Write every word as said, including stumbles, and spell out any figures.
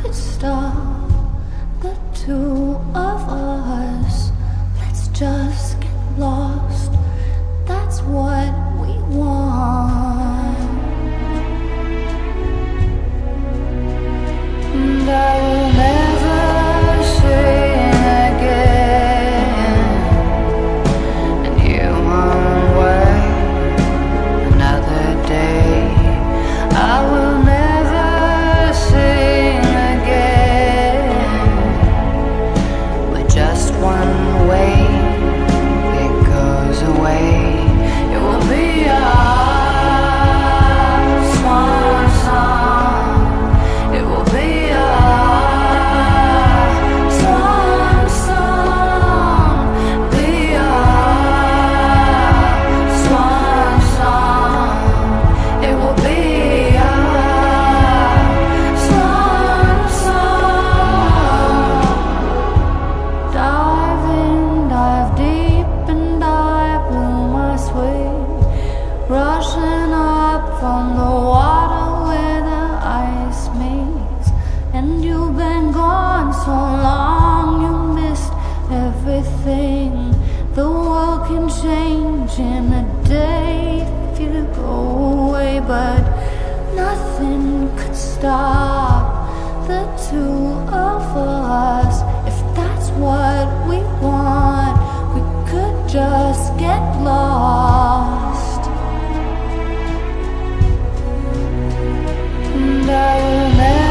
could stop the two of us. Let's just get lost, that's what we want. And I will never sing again, and you won't wait another day. I will never sing again. We're just one way, it goes away. It will be our swan song. It will be our swan song. Be our swan song. It will be our swan song. Dive in, dive deep, and I blew my sweet, rushing up from the water where the ice meets. And you've been gone so long, you missed everything. The world can change in a day if you go away, but nothing could stop the two of us. If that's what we want, we could just get lost. And I will never